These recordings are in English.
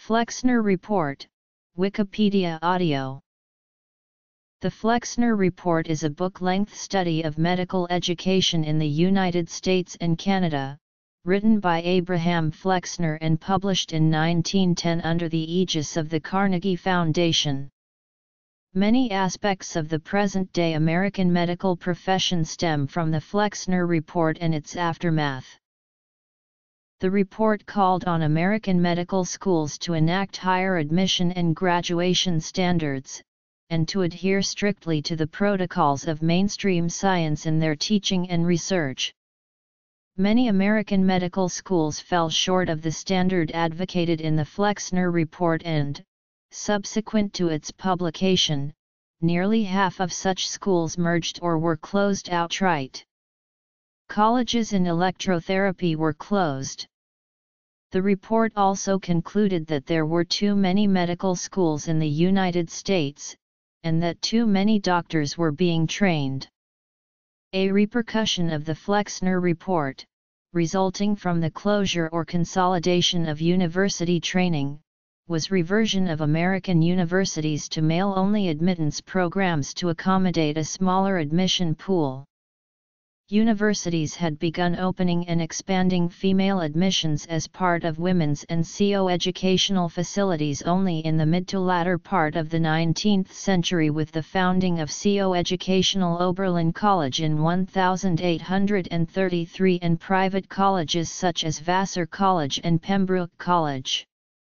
Flexner Report, Wikipedia Audio. The Flexner Report is a book-length study of medical education in the United States and Canada, written by Abraham Flexner and published in 1910 under the aegis of the Carnegie Foundation. Many aspects of the present-day American medical profession stem from the Flexner Report and its aftermath. The report called on American medical schools to enact higher admission and graduation standards, and to adhere strictly to the protocols of mainstream science in their teaching and research. Many American medical schools fell short of the standard advocated in the Flexner Report and, subsequent to its publication, nearly half of such schools merged or were closed outright. Colleges in electrotherapy were closed. The report also concluded that there were too many medical schools in the United States, and that too many doctors were being trained. A repercussion of the Flexner Report, resulting from the closure or consolidation of university training, was reversion of American universities to male-only admittance programs to accommodate a smaller admission pool. Universities had begun opening and expanding female admissions as part of women's and co-educational facilities only in the mid to latter part of the 19th century, with the founding of co-educational Oberlin College in 1833 and private colleges such as Vassar College and Pembroke College.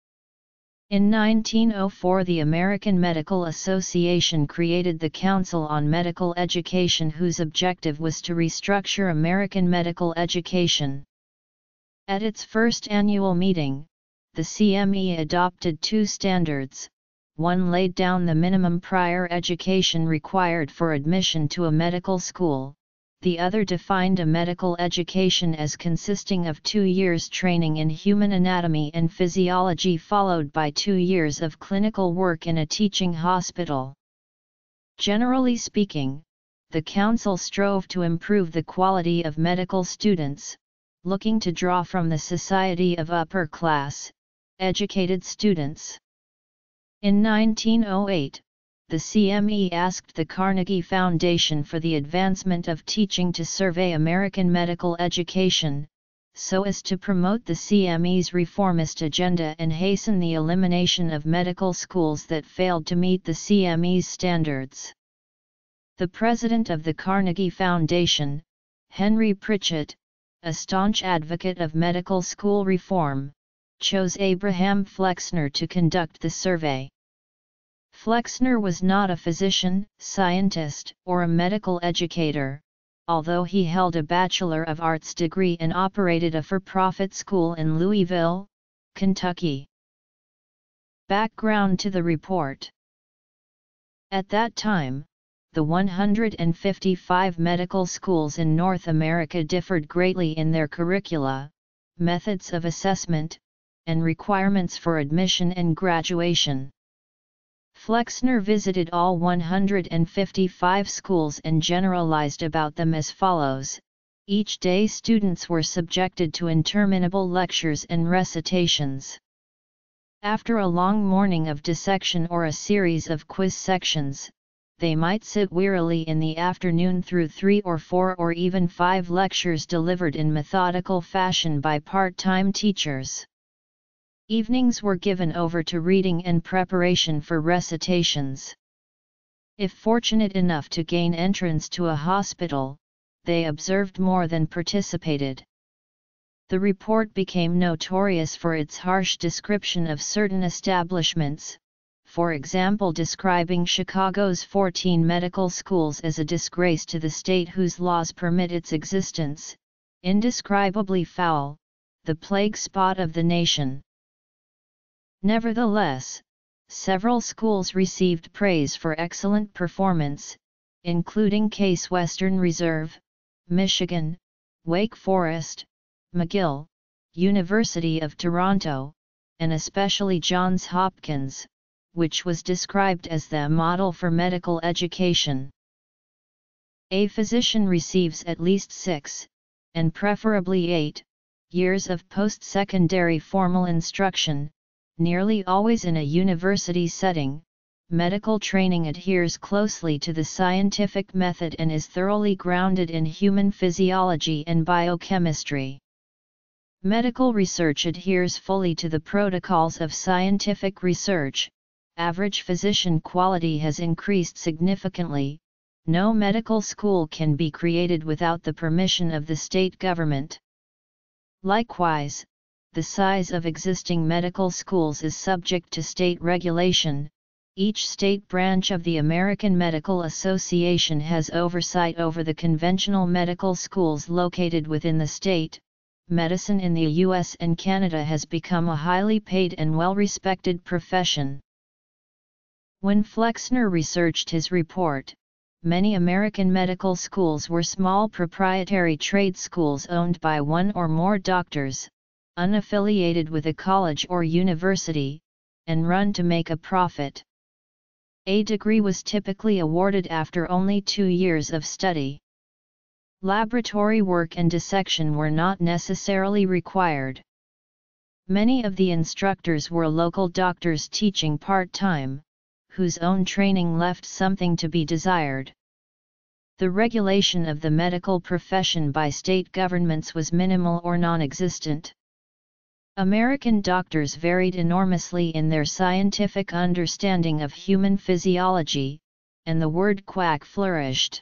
In 1904, the American Medical Association created the Council on Medical Education, whose objective was to restructure American medical education. At its first annual meeting, the CME adopted two standards. One laid down the minimum prior education required for admission to a medical school. The other defined a medical education as consisting of 2 years training in human anatomy and physiology followed by 2 years of clinical work in a teaching hospital. Generally speaking, the Council strove to improve the quality of medical students, looking to draw from the society of upper-class, educated students. In 1908, the CME asked the Carnegie Foundation for the advancement of teaching to survey American medical education, so as to promote the CME's reformist agenda and hasten the elimination of medical schools that failed to meet the CME's standards. The president of the Carnegie Foundation, Henry Pritchett, a staunch advocate of medical school reform, chose Abraham Flexner to conduct the survey. Flexner was not a physician, scientist, or a medical educator, although he held a Bachelor of Arts degree and operated a for-profit school in Louisville, Kentucky. Background to the report. At that time, the 155 medical schools in North America differed greatly in their curricula, methods of assessment, and requirements for admission and graduation. Flexner visited all 155 schools and generalized about them as follows. Each day students were subjected to interminable lectures and recitations. After a long morning of dissection or a series of quiz sections, they might sit wearily in the afternoon through 3 or 4 or even 5 lectures delivered in methodical fashion by part-time teachers. Evenings were given over to reading and preparation for recitations. If fortunate enough to gain entrance to a hospital, they observed more than participated. The report became notorious for its harsh description of certain establishments, for example describing Chicago's 14 medical schools as a disgrace to the state whose laws permit its existence, indescribably foul, the plague spot of the nation. Nevertheless, several schools received praise for excellent performance, including Case Western Reserve, Michigan, Wake Forest, McGill, University of Toronto, and especially Johns Hopkins, which was described as the model for medical education. A physician receives at least 6, and preferably 8, years of post-secondary formal instruction, nearly always in a university setting, medical training adheres closely to the scientific method and is thoroughly grounded in human physiology and biochemistry. Medical research adheres fully to the protocols of scientific research. Average physician quality has increased significantly. No medical school can be created without the permission of the state government. Likewise, the size of existing medical schools is subject to state regulation. Each state branch of the American Medical Association has oversight over the conventional medical schools located within the state. Medicine in the U.S. and Canada has become a highly paid and well-respected profession. When Flexner researched his report, many American medical schools were small proprietary trade schools owned by one or more doctors, unaffiliated with a college or university, and run to make a profit. A degree was typically awarded after only 2 years of study. Laboratory work and dissection were not necessarily required. Many of the instructors were local doctors teaching part-time, whose own training left something to be desired. The regulation of the medical profession by state governments was minimal or non-existent. American doctors varied enormously in their scientific understanding of human physiology, and the word quack flourished.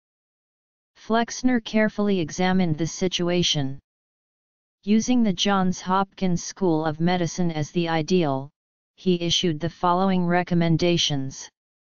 Flexner carefully examined the situation. Using the Johns Hopkins School of Medicine as the ideal, he issued the following recommendations.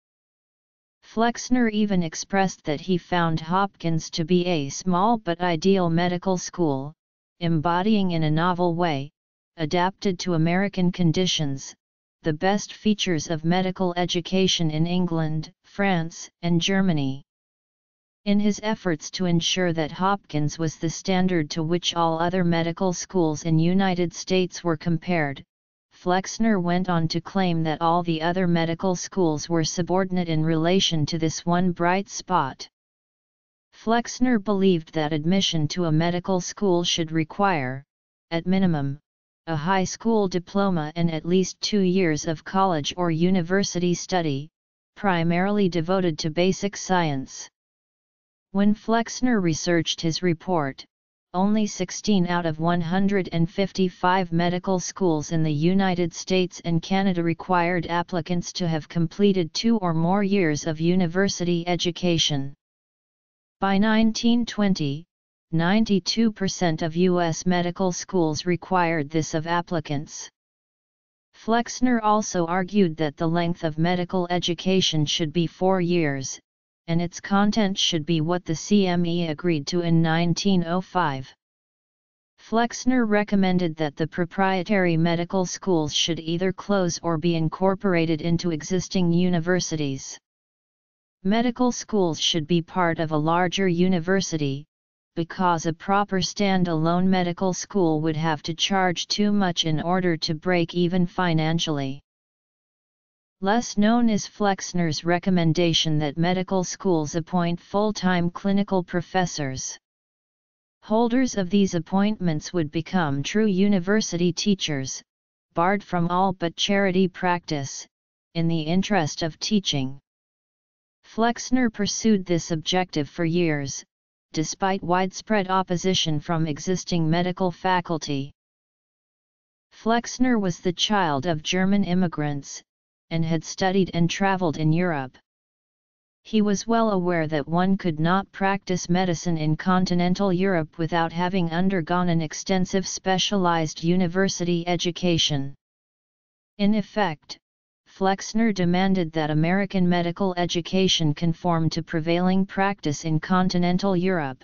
Flexner even expressed that he found Hopkins to be a small but ideal medical school, embodying in a novel way, adapted to American conditions, the best features of medical education in England, France, and Germany. In his efforts to ensure that Hopkins was the standard to which all other medical schools in United States were compared, Flexner went on to claim that all the other medical schools were subordinate in relation to this one bright spot. Flexner believed that admission to a medical school should require, at minimum, a high school diploma and at least 2 years of college or university study, primarily devoted to basic science. When Flexner researched his report, only 16 out of 155 medical schools in the United States and Canada required applicants to have completed 2 or more years of university education. By 1920, 92% of U.S. medical schools required this of applicants. Flexner also argued that the length of medical education should be 4 years, and its content should be what the CME agreed to in 1905. Flexner recommended that the proprietary medical schools should either close or be incorporated into existing universities. Medical schools should be part of a larger university, because a proper stand-alone medical school would have to charge too much in order to break even financially. Less known is Flexner's recommendation that medical schools appoint full-time clinical professors. Holders of these appointments would become true university teachers, barred from all but charity practice, in the interest of teaching. Flexner pursued this objective for years, despite widespread opposition from existing medical faculty. Flexner was the child of German immigrants, and had studied and traveled in Europe. He was well aware that one could not practice medicine in continental Europe without having undergone an extensive specialized university education. In effect, Flexner demanded that American medical education conform to prevailing practice in continental Europe.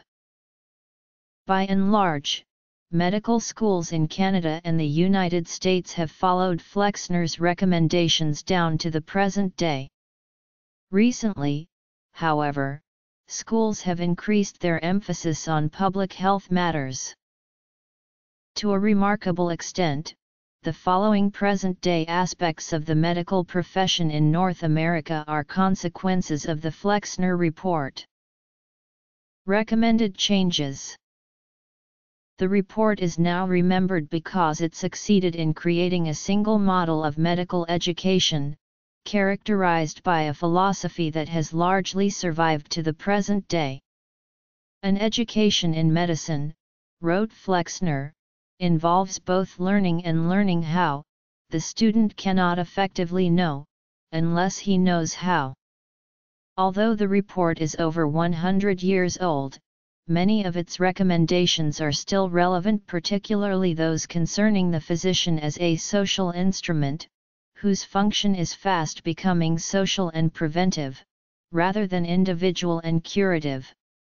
By and large, medical schools in Canada and the United States have followed Flexner's recommendations down to the present day. Recently, however, schools have increased their emphasis on public health matters. To a remarkable extent, the following present-day aspects of the medical profession in North America are consequences of the Flexner Report. Recommended changes. The report is now remembered because it succeeded in creating a single model of medical education, characterized by a philosophy that has largely survived to the present day. An education in medicine, wrote Flexner, involves both learning and learning how. The student cannot effectively know, unless he knows how. Although the report is over 100 years old, many of its recommendations are still relevant, particularly those concerning the physician as a social instrument, whose function is fast becoming social and preventive, rather than individual and curative.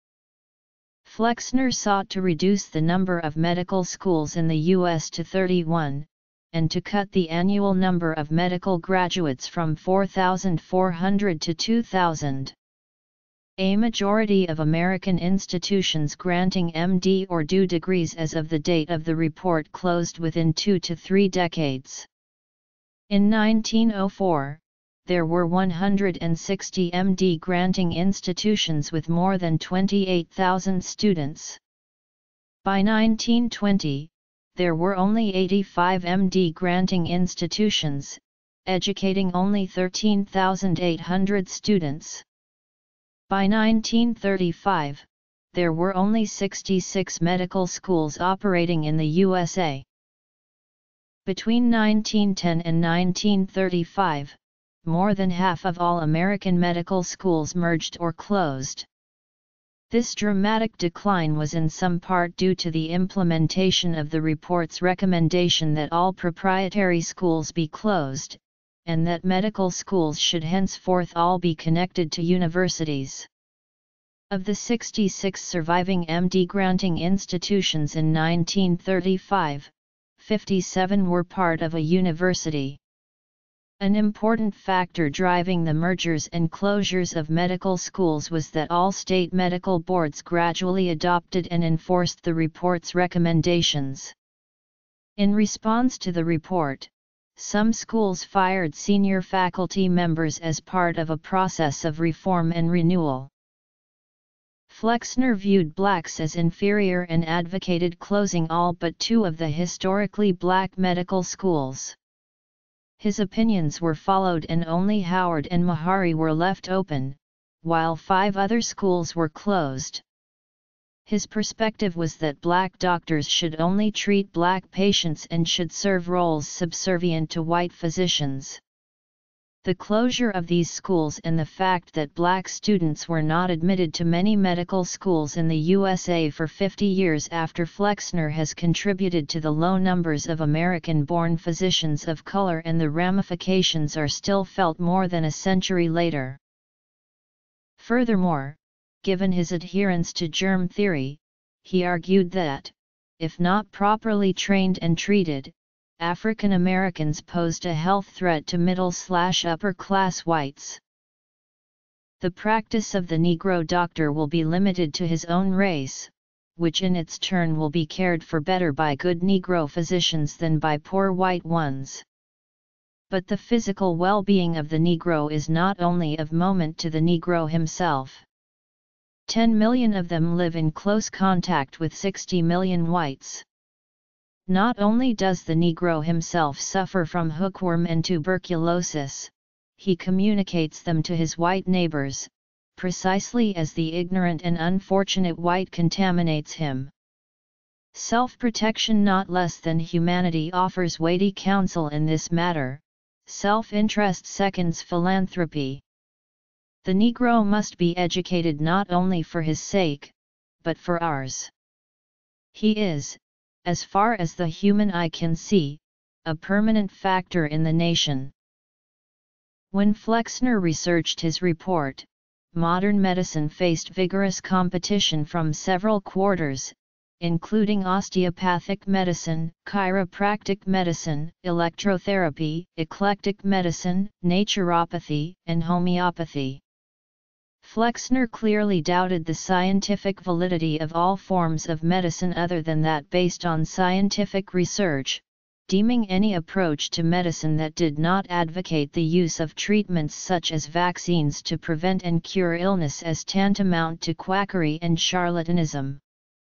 Flexner sought to reduce the number of medical schools in the U.S. to 31, and to cut the annual number of medical graduates from 4,400 to 2,000. A majority of American institutions granting MD or DO degrees as of the date of the report closed within 2 to 3 decades. In 1904, there were 160 MD granting institutions with more than 28,000 students. By 1920, there were only 85 MD granting institutions, educating only 13,800 students. By 1935, there were only 66 medical schools operating in the USA. Between 1910 and 1935, more than half of all American medical schools merged or closed. This dramatic decline was in some part due to the implementation of the report's recommendation that all proprietary schools be closed, and that medical schools should henceforth all be connected to universities. Of the 66 surviving MD granting institutions in 1935, 57 were part of a university. An important factor driving the mergers and closures of medical schools was that all state medical boards gradually adopted and enforced the report's recommendations. In response to the report, some schools fired senior faculty members as part of a process of reform and renewal. Flexner viewed blacks as inferior and advocated closing all but 2 of the historically black medical schools. His opinions were followed and only Howard and Meharry were left open, while 5 other schools were closed. His perspective was that black doctors should only treat black patients and should serve roles subservient to white physicians. The closure of these schools and the fact that black students were not admitted to many medical schools in the USA for 50 years after Flexner has contributed to the low numbers of American-born physicians of color, and the ramifications are still felt more than a century later. Furthermore, given his adherence to germ theory, he argued that, if not properly trained and treated, African Americans posed a health threat to middle/upper class whites. The practice of the Negro doctor will be limited to his own race, which in its turn will be cared for better by good Negro physicians than by poor white ones. But the physical well-being of the Negro is not only of moment to the Negro himself. 10 million of them live in close contact with 60 million whites. Not only does the Negro himself suffer from hookworm and tuberculosis, he communicates them to his white neighbors, precisely as the ignorant and unfortunate white contaminates him. Self-protection not less than humanity offers weighty counsel in this matter. Self-interest seconds philanthropy. The Negro must be educated not only for his sake, but for ours. He is, as far as the human eye can see, a permanent factor in the nation. When Flexner researched his report, modern medicine faced vigorous competition from several quarters, including osteopathic medicine, chiropractic medicine, electrotherapy, eclectic medicine, naturopathy, and homeopathy. Flexner clearly doubted the scientific validity of all forms of medicine other than that based on scientific research, deeming any approach to medicine that did not advocate the use of treatments such as vaccines to prevent and cure illness as tantamount to quackery and charlatanism.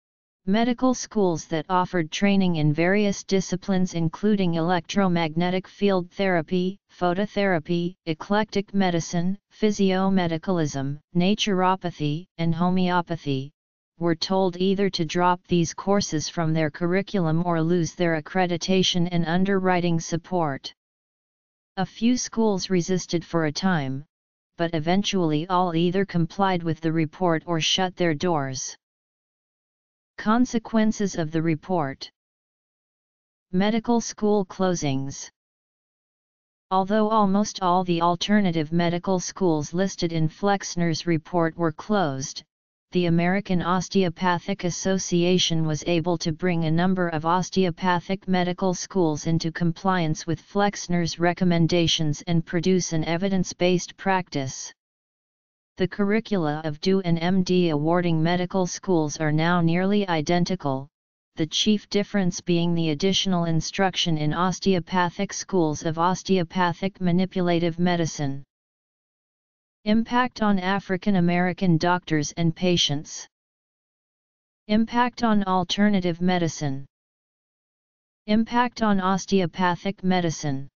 Medical schools that offered training in various disciplines including electromagnetic field therapy, phototherapy, eclectic medicine, physiomedicalism, naturopathy, and homeopathy, were told either to drop these courses from their curriculum or lose their accreditation and underwriting support. A few schools resisted for a time, but eventually all either complied with the report or shut their doors. Consequences of the report. Medical school closings. Although almost all the alternative medical schools listed in Flexner's report were closed, the American Osteopathic Association was able to bring a number of osteopathic medical schools into compliance with Flexner's recommendations and produce an evidence-based practice. The curricula of DO and MD awarding medical schools are now nearly identical, the chief difference being the additional instruction in osteopathic schools of osteopathic manipulative medicine. Impact on African American doctors and patients. Impact on alternative medicine. Impact on osteopathic medicine.